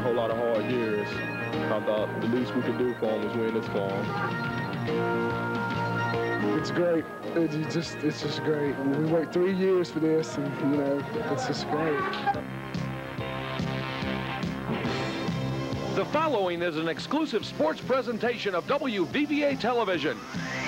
whole lot of hard years. I thought the least we could do for them was win this for them. It's great. It's just great. I mean, we worked 3 years for this, and you know, it's just great. The following is an exclusive sports presentation of WVVA Television.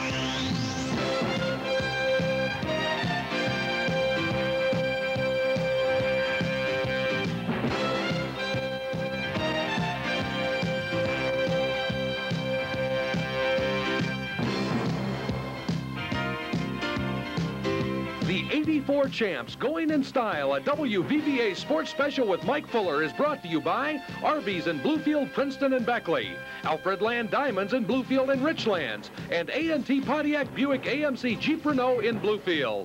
The '84 champs going in style. A WVVA sports special with Mike Fuller is brought to you by Arby's in Bluefield, Princeton, and Beckley, Alfred Land Diamonds in Bluefield and Richlands, and A&T Pontiac Buick AMC Jeep Renault in Bluefield.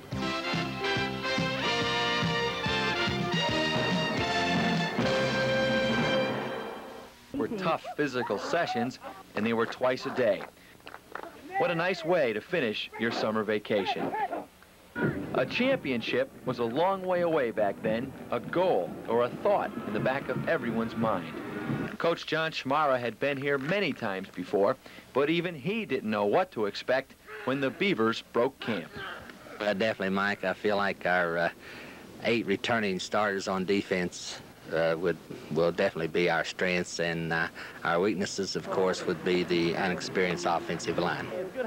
Were tough physical sessions, and they were twice a day. What a nice way to finish your summer vacation. A championship was a long way away back then, a goal or a thought in the back of everyone's mind. Coach John Schmara had been here many times before, but even he didn't know what to expect when the Beavers broke camp. Definitely, Mike. I feel like our 8 returning starters on defense will definitely be our strengths, and our weaknesses, of course, would be the inexperienced offensive line.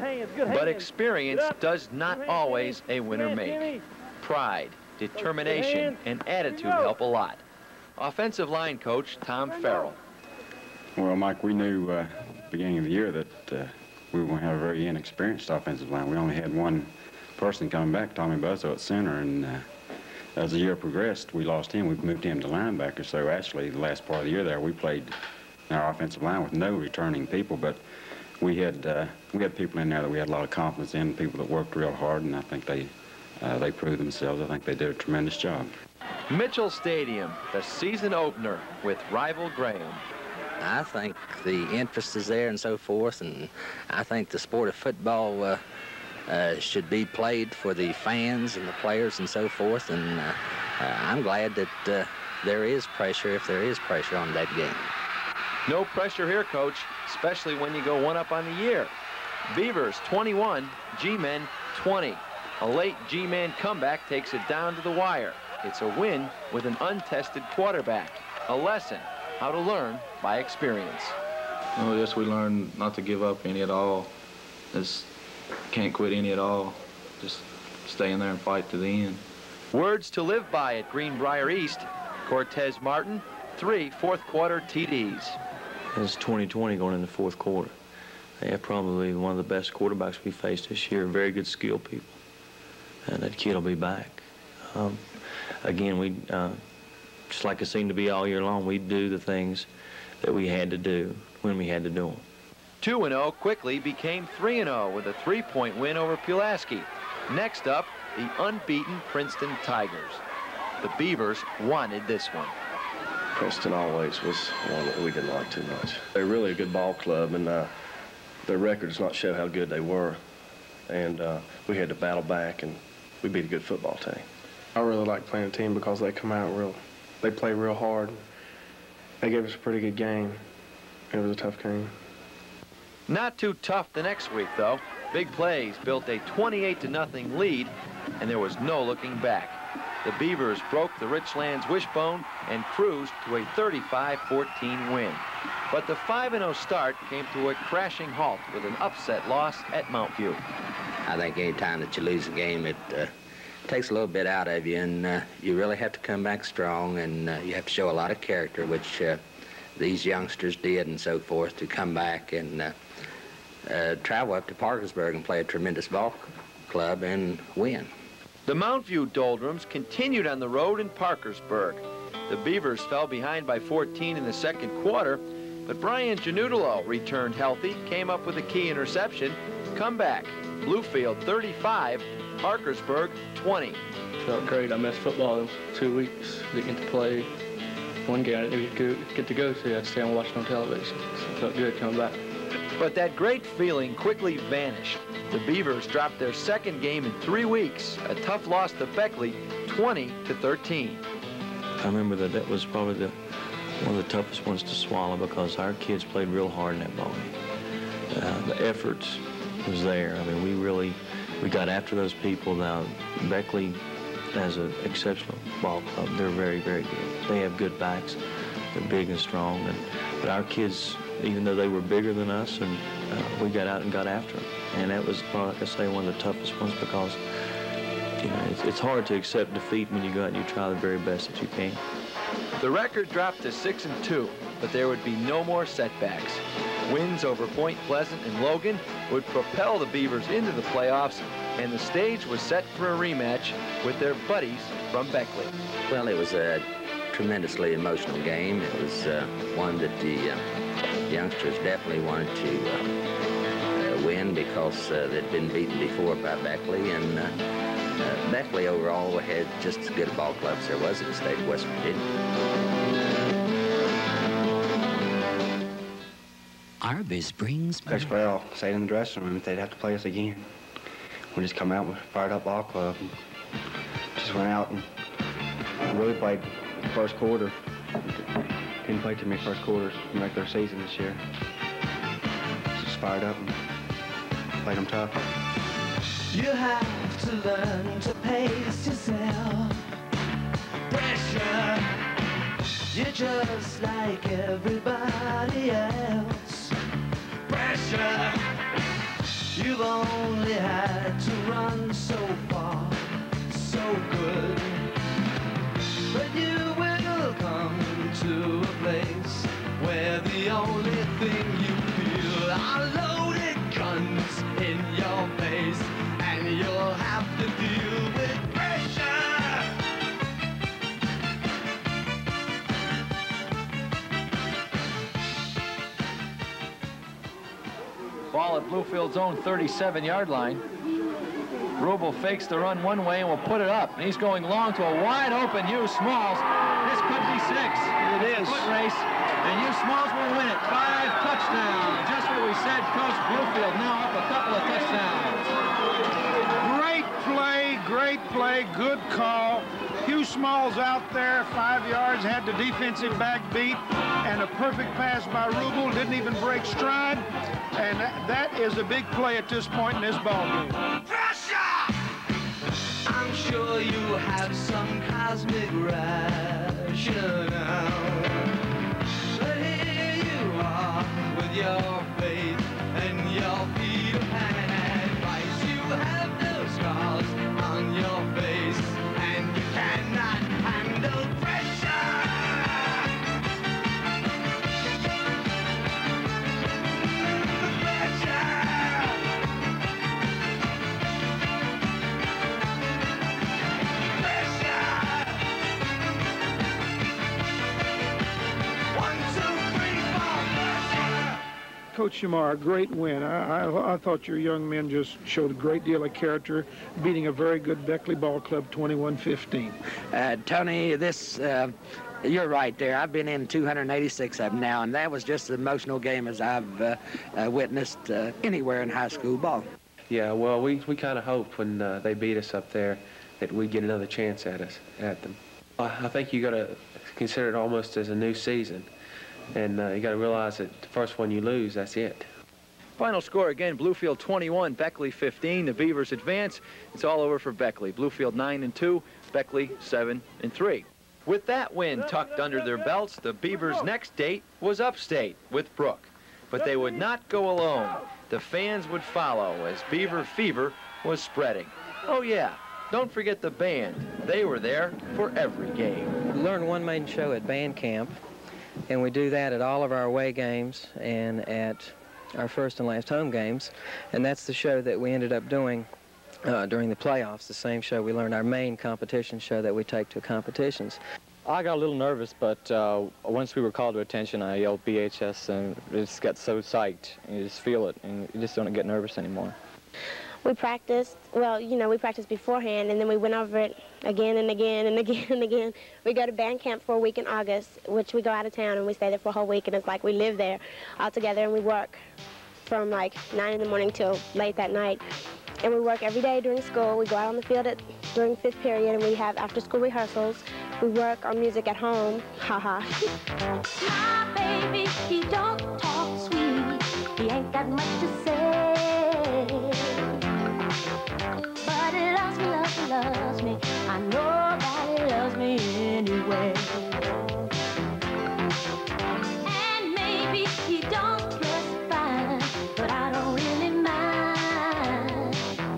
But experience does not always a winner make. Pride, determination, and attitude help a lot. Offensive line coach Tom Farrell. Well, Mike, we knew beginning of the year that we were going to have a very inexperienced offensive line. We only had one person coming back, Tommy Buzzo at center, and as the year progressed, we lost him. We moved him to linebacker. So actually, the last part of the year there, we played our offensive line with no returning people, but we had people in there that we had a lot of confidence in, people that worked real hard, and I think they proved themselves. I think they did a tremendous job. Mitchell Stadium, the season opener with rival Graham. I think the interest is there and so forth, and I think the sport of football should be played for the fans and the players and so forth, and I'm glad that there is pressure, if there is pressure on that game. No pressure here, Coach, especially when you go one up on the year. Beavers 21, G-Men 20. A late G-Man comeback takes it down to the wire. It's a win with an untested quarterback. A lesson, how to learn by experience. Oh, yes, we learned not to give up any at all. Just can't quit any at all. Just stay in there and fight to the end. Words to live by at Greenbrier East. Cortez Martin, 3 fourth-quarter TDs. It's 2020 going into fourth quarter. They have probably one of the best quarterbacks we faced this year. Very good skill people. And that kid will be back. Again, we, just like it seemed to be all year long, we do the things that we had to do when we had to do them. 2-0 quickly became 3-0 with a 3-point win over Pulaski. Next up, the unbeaten Princeton Tigers. The Beavers wanted this one. Princeton always was one that we didn't like too much. They're really a good ball club, and their record does not show how good they were. And we had to battle back, and we beat a good football team. I really like playing a team because they come out they play real hard. They gave us a pretty good game. It was a tough game. Not too tough the next week, though. Big plays built a 28-0 lead, and there was no looking back. The Beavers broke the Richlands wishbone and cruised to a 35-14 win. But the 5-0 start came to a crashing halt with an upset loss at Mount View. I think any time that you lose a game, it takes a little bit out of you, and you really have to come back strong, and you have to show a lot of character, which these youngsters did and so forth, to come back and travel up to Parkersburg and play a tremendous ball club and win. The Mount View Doldrums continued on the road in Parkersburg. The Beavers fell behind by 14 in the second quarter, but Brian Janudalo returned healthy, came up with a key interception, comeback. Bluefield 35, Parkersburg 20. Felt great. I missed football in 2 weeks. Didn't get to play. One game I didn't get to go to. I'd stay and watch it on television. So it felt good coming back. But that great feeling quickly vanished. The Beavers dropped their second game in 3 weeks. A tough loss to Beckley, 20-13. I remember that was probably the one of the toughest ones to swallow because our kids played real hard in that ball game. The effort was there. I mean, we got after those people. Now, Beckley has an exceptional ball club. They're very, very good. They have good backs. They're big and strong. But our kids, even though they were bigger than us, and we got out and got after them. And that was, like I say, one of the toughest ones because, you know, it's hard to accept defeat when you go out and you try the very best that you can. The record dropped to 6-2, but there would be no more setbacks. Wins over Point Pleasant and Logan would propel the Beavers into the playoffs, and the stage was set for a rematch with their buddies from Beckley. Well, it was a tremendously emotional game. It was one that the youngsters definitely wanted to win because they'd been beaten before by Beckley, and Beckley overall had just as good a ball club as there was in the state of West Virginia. Arby's brings Coach Bell said in the dressing room that they'd have to play us again. We just come out with a fired up ball club and just went out and really played the first quarter. Didn't play too many first quarters in the regular season this year. Just fired up and played them tough. You have to learn to pace yourself. Pressure, you're just like everybody else. Pressure, you've only had to run so far, so good. But you will come to a place where the only thing you feel are loaded guns in your face, and you'll have to deal with pressure. Ball at Bluefield's own 37-yard line. Rubel fakes the run one way and will put it up. And he's going long to a wide-open Hugh Smalls. This could be 6. It is. Foot race. And Hugh Smalls will win it. 5 touchdowns. Just what we said. Coach Bluefield now up a couple of touchdowns. Great play, good call. Hugh Smalls out there, 5 yards, had the defensive back beat, and a perfect pass by Rubel, didn't even break stride, and that is a big play at this point in this ball game. Pressure! I'm sure you have some cosmic rationale, but here you are with your faith and your Peter Pan advice. You have no scars on your face, and you cannot handle pressure. Coach Shamar, a great win. I thought your young men just showed a great deal of character, beating a very good Beckley ball club 21-15. Tony, you're right there. I've been in 286 of them now, and that was just as emotional game as I've witnessed anywhere in high school ball. Yeah, well, we kind of hoped when they beat us up there that we'd get another chance at them. I think you got to consider it almost as a new season. And you got to realize that the first one you lose, that's it. Final score again, Bluefield 21, Beckley 15. The Beavers advance. It's all over for Beckley. Bluefield 9-2, Beckley 7-3. With that win tucked under their belts, the Beavers' next date was upstate with Brooke. But they would not go alone. The fans would follow as Beaver fever was spreading. Oh yeah, don't forget the band. They were there for every game. We learned one main show at band camp. And we do that at all of our away games and at our first and last home games. And that's the show that we ended up doing during the playoffs, the same show we learned, our main competition show that we take to competitions. I got a little nervous, but once we were called to attention, I yelled BHS, and it just got so psyched. And you just feel it, and you just don't get nervous anymore. We practiced, well, you know, we practiced beforehand, and then we went over it again and again and again and again. We go to band camp for a week in August, which we go out of town, and we stay there for a whole week, and it's like we live there all together, and we work from like 9 in the morning till late that night. And we work every day during school. We go out on the field during 5th period, and we have after-school rehearsals. We work on music at home. Haha. My baby, he don't talk sweet. He ain't got much to say. But he loves me, loves me, loves me. I know that he loves me anyway. And maybe he don't dress fine, but I don't really mind.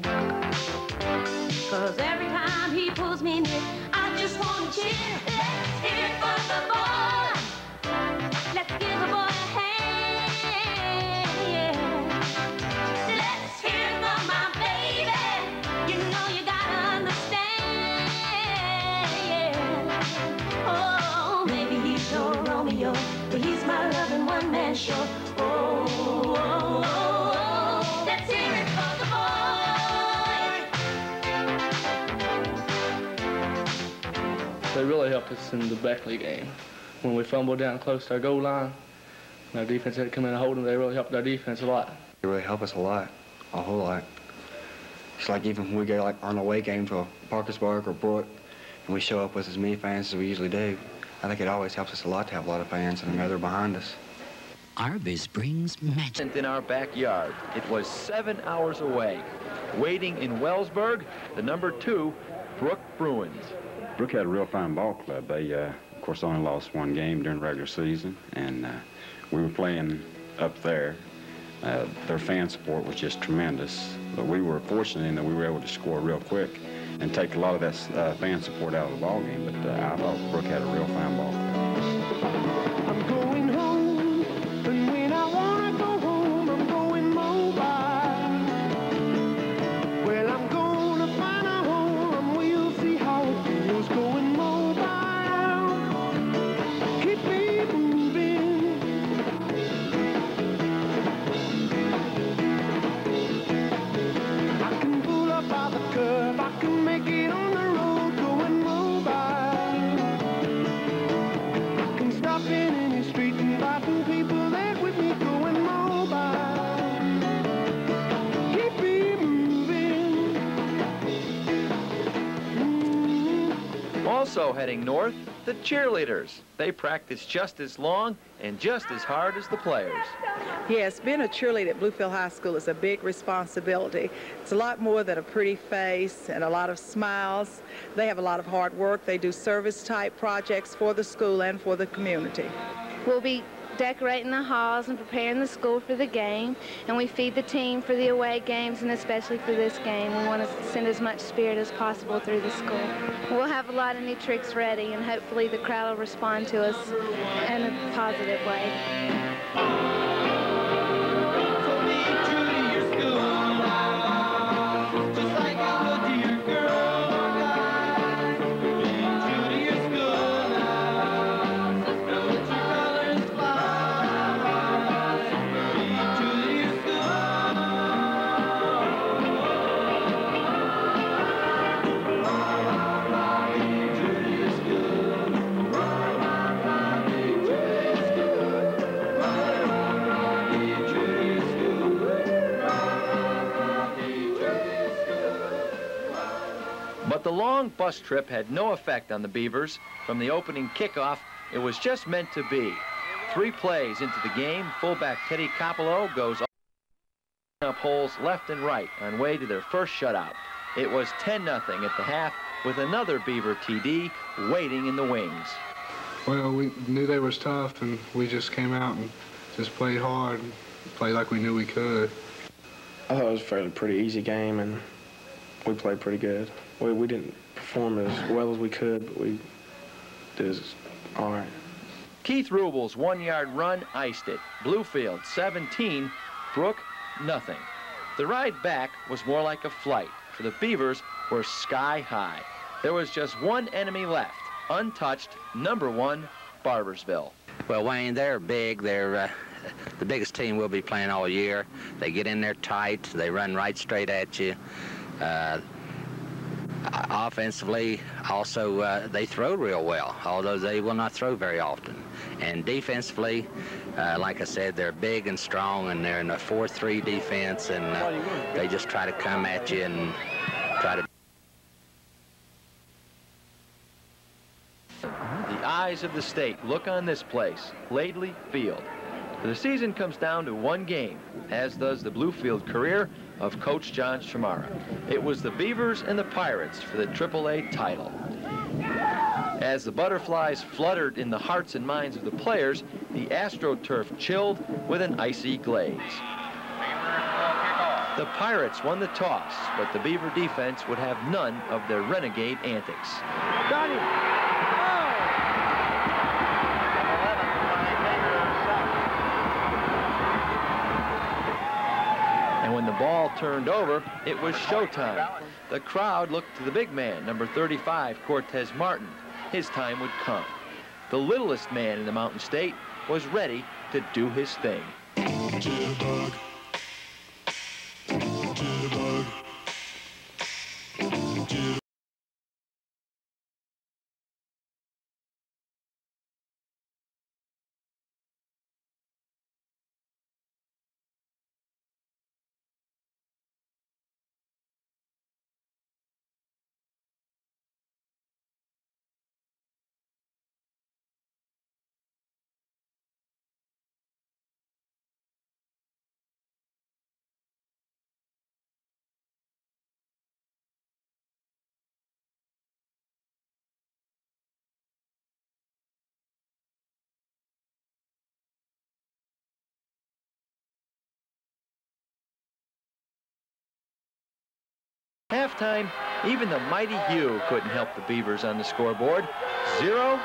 'Cause every time he pulls me near, I just want to cheer. Let's hear it for the boy. Let's give a boy a hand. Yeah. Let's hear it for my baby. You know you gotta understand. Yeah. Oh, maybe he's your Romeo, but he's my loving one-man show. Oh, oh, oh, oh. Let's hear it for the boy. They really helped us in the Beckley game. When we fumbled down close to our goal line, and our defense had to come in and hold them, they really helped our defense a lot. They really help us a lot, a whole lot. It's like even when we go like on the away game to Parkersburg or Brook, and we show up with as many fans as we usually do, I think it always helps us a lot to have a lot of fans and know they're behind us. Arby's brings magic. In our backyard, it was 7 hours away. Waiting in Wellsburg, the #2 Brook Bruins. Brook had a real fine ball club. They, of course, only lost one game during the regular season, and we were playing up there. Their fan support was just tremendous, but we were fortunate in that we were able to score real quick and take a lot of that fan support out of the ball game, but I thought Brook had a real fine ball club. I'm going home, and when I wanna go home, I'm going mobile. Well, I'm gonna find a home, and we'll see how it feels going mobile. Keep me moving. I can pull up by the curb, I can make it on the road going mobile. I can stop in any street inviting people there with me going mobile. Keep me moving. Also heading north, the cheerleaders. They practice just as long and just as hard as the players. Yes, being a cheerleader at Bluefield High School is a big responsibility. It's a lot more than a pretty face and a lot of smiles. They have a lot of hard work. They do service-type projects for the school and for the community. We'll be decorating the halls and preparing the school for the game, and we feed the team for the away games, and especially for this game. We want to send as much spirit as possible through the school. We'll have a lot of new tricks ready, and hopefully the crowd will respond to us in a positive way. But the long bus trip had no effect on the Beavers. From the opening kickoff, it was just meant to be. 3 plays into the game, fullback Teddy Coppolo goes up holes left and right on way to their first shutout. It was 10-0 at the half with another Beaver TD waiting in the wings. Well, we knew they was tough, and we just came out and just played hard and played like we knew we could. I thought it was a fairly pretty easy game, and we played pretty good. We didn't perform as well as we could, but we did all right. Keith Rubel's 1-yard run iced it. Bluefield 17, Brook nothing. The ride back was more like a flight, for the Beavers were sky high. There was just one enemy left, untouched, #1, Barboursville. Well, Wayne, they're big. They're the biggest team we'll be playing all year. They get in there tight. They run right straight at you. Offensively, also, they throw real well, although they will not throw very often. And defensively, like I said, they're big and strong, and they're in a 4-3 defense, and they just try to come at you and try to... eyes of the state look on this place, Laidley Field. The season comes down to one game, as does the Bluefield career of Coach John Chamara. It was the Beavers and the Pirates for the AAA title. As the butterflies fluttered in the hearts and minds of the players, the AstroTurf chilled with an icy glaze. The Pirates won the toss, but the Beaver defense would have none of their renegade antics. And when the ball turned over, it was showtime. The crowd looked to the big man, number 35, Cortez Martin. His time would come. The littlest man in the Mountain State was ready to do his thing. Jitterbug. Jitterbug. Jitterbug. Halftime, even the mighty Hugh couldn't help the Beavers on the scoreboard. 0-0.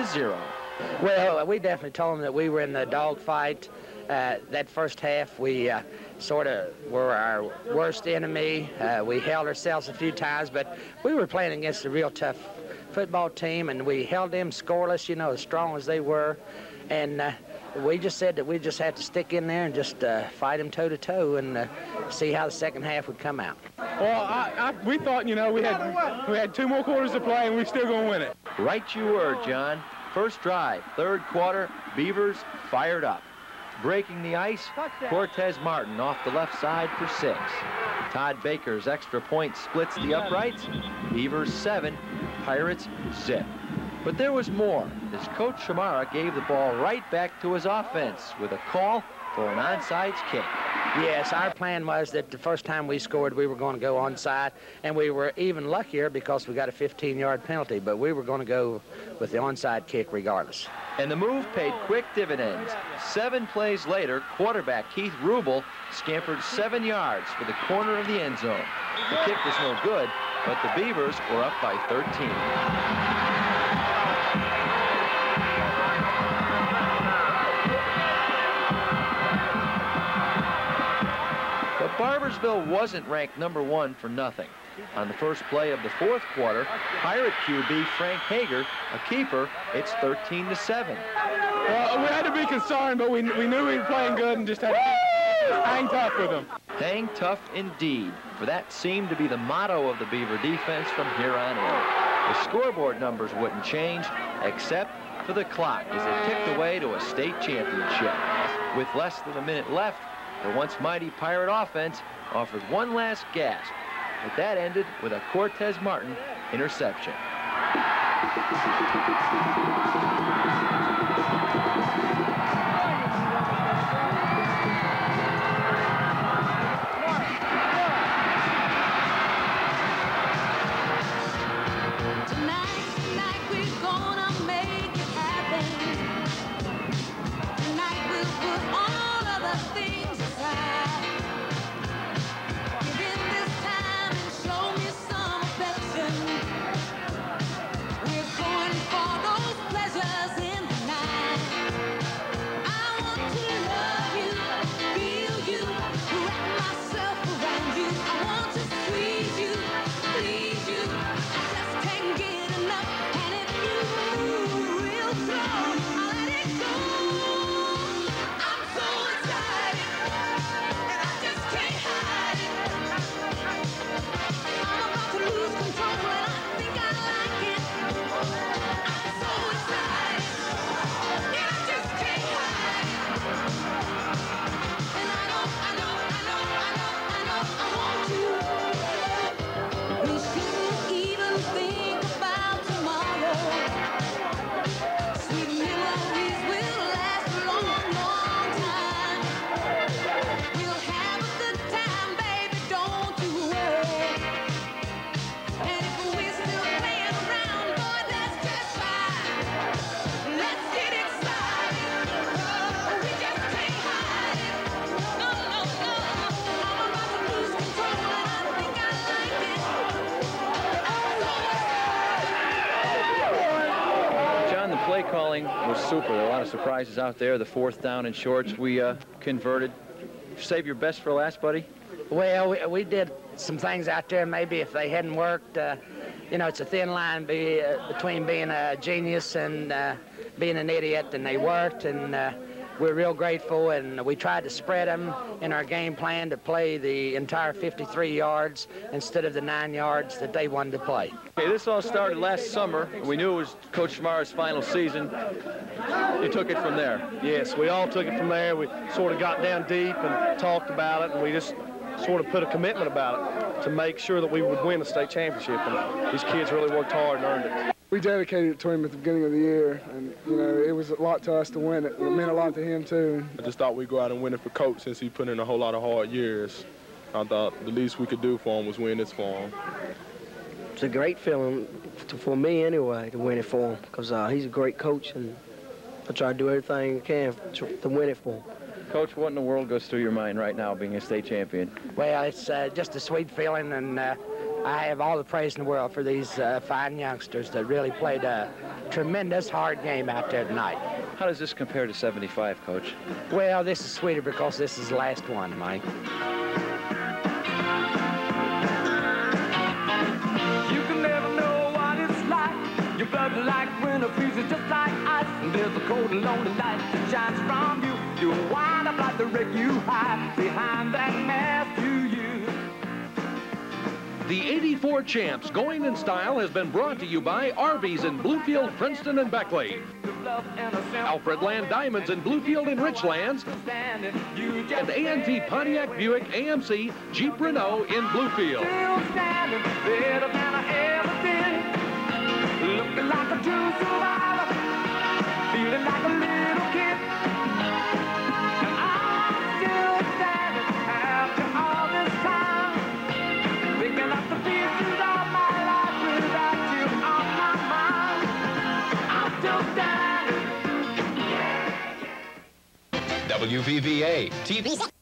Well, we definitely told them that we were in the dogfight. That first half, we sort of were our worst enemy. We held ourselves a few times, but we were playing against a real tough football team, and we held them scoreless, you know, as strong as they were. And we just said that we just had to stick in there and just fight them toe-to-toe and see how the second half would come out. Well, we thought, you know, we had 2 more quarters to play, and we're still going to win it. Right you were, John. First drive, third quarter, Beavers fired up. Breaking the ice, Cortez Martin off the left side for 6. Todd Baker's extra point splits the uprights. Beavers 7, Pirates zip. But there was more, as Coach Chamara gave the ball right back to his offense with a call for an onside kick. Yes, our plan was that the first time we scored, we were going to go onside, and we were even luckier because we got a 15-yard penalty, but we were going to go with the onside kick regardless. And the move paid quick dividends. 7 plays later, quarterback Keith Rubel scampered 7 yards for the corner of the end zone. The kick was no good, but the Beavers were up by 13. Barboursville wasn't ranked #1 for nothing. On the first play of the fourth quarter, Pirate QB Frank Hager, a keeper, it's 13-7. Well, we had to be concerned, but we knew we were playing good and just had to hang tough with them. Hang tough indeed, for that seemed to be the motto of the Beaver defense from here on in. The scoreboard numbers wouldn't change, except for the clock as it ticked away to a state championship. With less than a minute left, the once mighty Pirate offense offered one last gasp, but that ended with a Cortez Martin interception. spelling was super. There were a lot of surprises out there. The 4th down and shorts we converted. Save your best for last, buddy? Well, we did some things out there. Maybe if they hadn't worked, you know, it's a thin line between being a genius and being an idiot, and they worked, and we're real grateful, and we tried to spread them in our game plan to play the entire 53 yards instead of the 9 yards that they wanted to play. Okay, this all started last summer. We knew it was Coach Schmar's final season. You took it from there. Yes, we all took it from there. We sort of got down deep and talked about it, and we just sort of put a commitment about it to make sure that we would win the state championship. And these kids really worked hard and earned it. We dedicated it to him at the beginning of the year, and, you know, it was a lot to us to win it. It meant a lot to him, too. I just thought we'd go out and win it for Coach since he put in a whole lot of hard years. I thought the least we could do for him was win this for him. It's a great feeling, for me anyway, to win it for him, because he's a great coach, and I try to do everything I can to win it for him. Coach, what in the world goes through your mind right now being a state champion? Well, it's just a sweet feeling, and I have all the praise in the world for these fine youngsters that really played a tremendous hard game out there tonight. How does this compare to 75, Coach? Well, this is sweeter because this is the last one, Mike. You can never know what it's like. Your blood like winter freezes just like ice. And there's a cold and lonely light that shines from you. You wind up like the wreck you hide behind that mask you use. The 84 Champs Going in Style has been brought to you by Arby's in Bluefield, Princeton, and Beckley. Alfred Land Diamonds in Bluefield and Richlands. And A&T Pontiac Buick AMC Jeep Renault in Bluefield. Still standing better than I ever did. Looking like a true survivor. Feeling like a little kid. And I'm still standing after all this time. Picking up the pieces of my life without you on my mind. I'm still standing. WVVA TV.